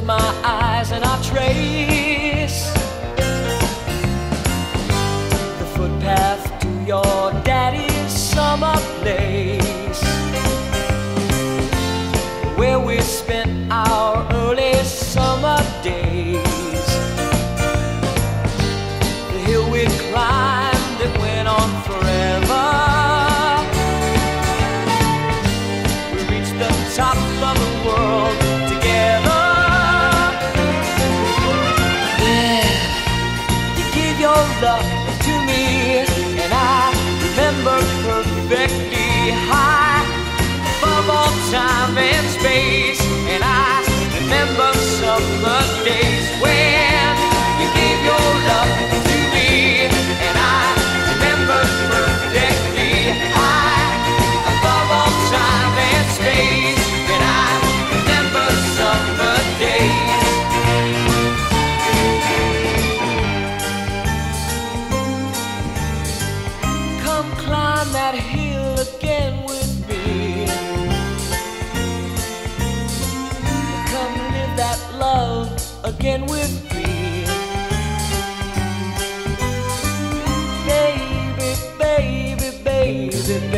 my eyes and I trace the footpath to your daddy's summer place, where we spent our early summer days. The hill we climbed that went on forever. We reached the top of the world together. Yeah, you gave your love to me, and I remember perfectly high above all time and space. And I remember summer days when you gave your love to me, and I remember perfectly high above all time and space. And I remember summer days. Come climb that hill again with me. Come live that love again with me. Baby, baby, baby, baby.